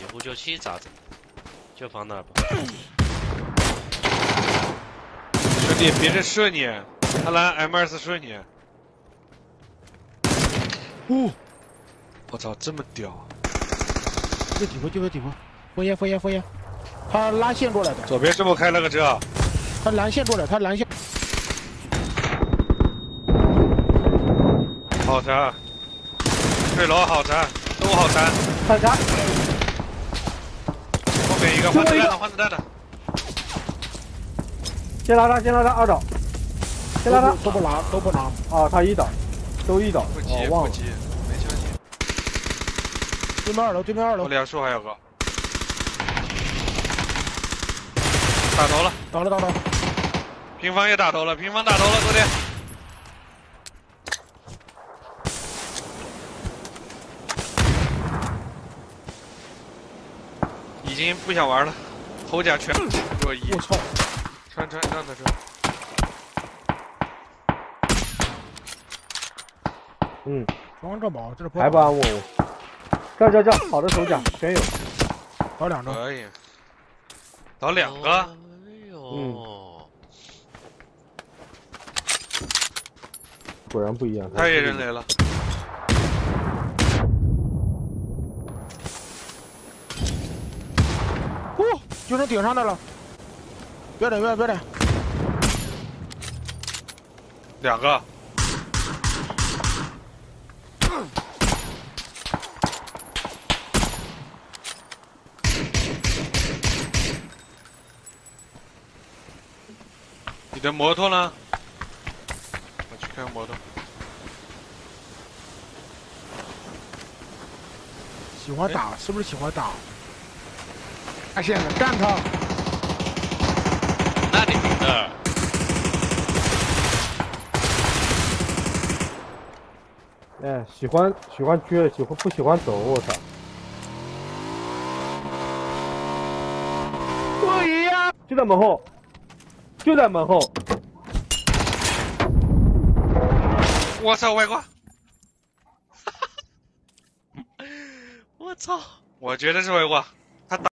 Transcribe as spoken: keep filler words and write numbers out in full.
五九七咋整？就放那儿吧。 兄弟，别人射你，他拿 M 二四射你。哦，我操，这么屌！ 就底部，就在底部，封烟，封烟，封烟。他拉线过来的。 左边是不是开了个车？ 他蓝线过来，他蓝线。 好残！坠楼好残，都好残。 反杀。 后面一个换子弹的，换子弹的。 先拉他，先拉他，二倒。先拉他， 都不拿，都不拿。 啊，他一倒，都一倒。 不急， 哦、 不急，没消息。 对面二楼，对面二楼。 我两树还有个。打头了， 倒了，倒了。 平房也打头了，平房打头了，昨天。已经不想玩了，头甲全弱一。 我操！ 穿穿让他穿。 嗯， 装着吧，这是还不安我。这这这，好的手甲全有。 倒两张。 可以。倒两个。 哎呦。 嗯。果然不一样。 他也扔雷了。 哦，就剩顶上的了。不要点，不要点，不要点。 两个。你的摩托呢？我去看摩托。 喜欢打，是不是喜欢打？下线了，干他！ 那你赢的。 哎，喜欢喜欢撅，喜欢不喜欢走，我操！ 不一样， 就在门后。就在门后， 我操，外挂！ 我操！ 我觉得是外挂。